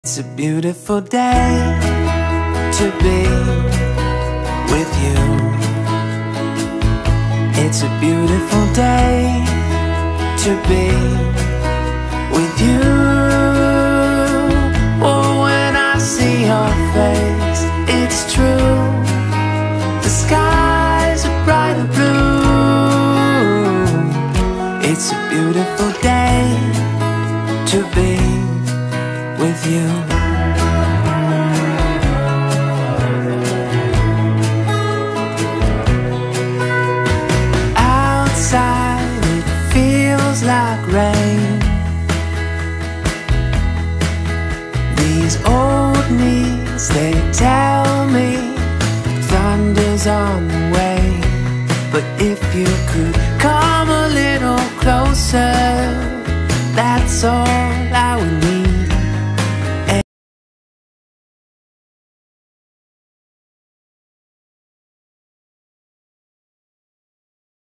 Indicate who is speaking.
Speaker 1: It's a beautiful day to be with you. It's a beautiful day to be with you. Oh, when I see your face, it's true. The skies are bright and blue. It's a beautiful day to be